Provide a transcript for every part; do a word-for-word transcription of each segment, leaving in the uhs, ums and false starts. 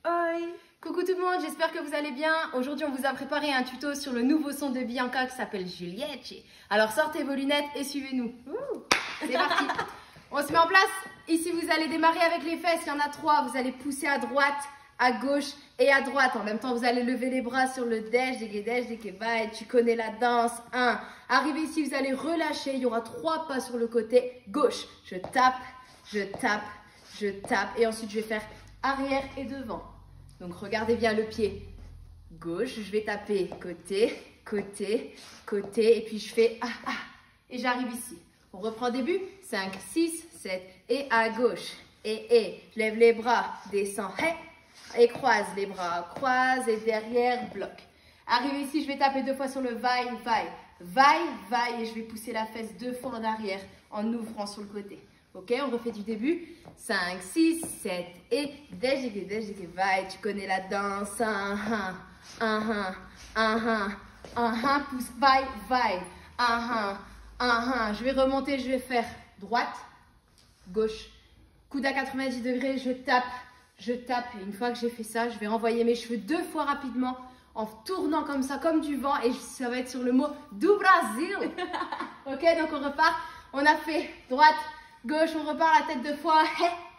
Oi. Coucou tout le monde, j'espère que vous allez bien. Aujourd'hui, on vous a préparé un tuto sur le nouveau son de Bianca qui s'appelle Juliette. Alors sortez vos lunettes et suivez-nous. C'est parti. On se met en place. Ici, vous allez démarrer avec les fesses. Il y en a trois. Vous allez pousser à droite, à gauche et à droite. En même temps, vous allez lever les bras sur le dej, dege, dej, dege, vai. Tu connais la danse. Un. Arrivez ici, vous allez relâcher. Il y aura trois pas sur le côté gauche. Je tape, je tape, je tape. Et ensuite, je vais faire arrière et devant. Donc, regardez bien le pied gauche. Je vais taper côté, côté, côté. Et puis, je fais ah, ah. Et j'arrive ici. On reprend début. cinq, six, sept. Et à gauche. Et, et. Je lève les bras. Descends. Hey. Et croise les bras. Croise et derrière, bloc. Arrive ici. Je vais taper deux fois sur le vai, vai. Vai, vai. Et je vais pousser la fesse deux fois en arrière en ouvrant sur le côté. Ok, on refait du début. cinq, six, sept et dej, dej, vai. Tu connais la danse. Un, un, un, un, un, un, pousse, vai, vai. Un, un, un. Je vais remonter, je vais faire droite, gauche, coude à quatre-vingt-dix degrés. Je tape, je tape. Et une fois que j'ai fait ça, je vais renvoyer mes cheveux deux fois rapidement en tournant comme ça, comme du vent. Et ça va être sur le mot du Brasil. Ok, donc on repart. On a fait droite, gauche, on repart la tête deux fois.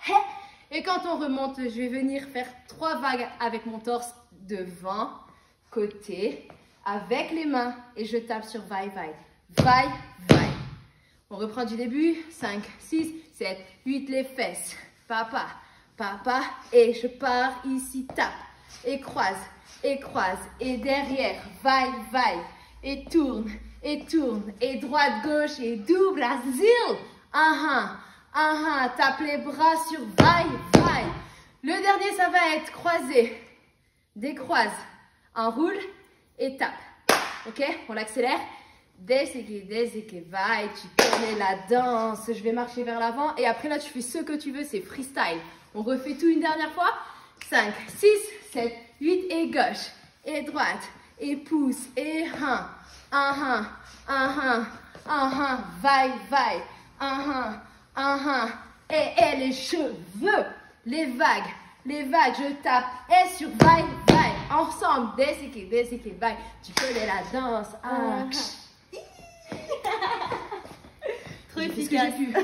Et quand on remonte, je vais venir faire trois vagues avec mon torse devant, côté, avec les mains. Et je tape sur vai, vai. Vai, vai. On reprend du début. cinq, six, sept, huit, les fesses. Papa, papa. Et je pars ici, tape. Et croise, et croise. Et derrière, vai, vai. Et tourne, et tourne. Et droite, gauche, et du Brasil. Ah ah, ah, tape les bras sur vai, vai. Le dernier, ça va être croisé. Décroise, enroule et tape. Ok, on l'accélère. Deseke, deseke, vai. Tu connais la danse. Je vais marcher vers l'avant. Et après, là, tu fais ce que tu veux. C'est freestyle. On refait tout une dernière fois. cinq, six, sept, huit et gauche. Et droite. Et pousse. Et un. Un, un, un, un, un. Vai, vai. Un, un, un. Et, et les cheveux. Les vagues. Les vagues. Je tape. Et sur vai, vai. Ensemble. Deseke, deseke, vai. Tu connais la danse. Ah. Trop efficace.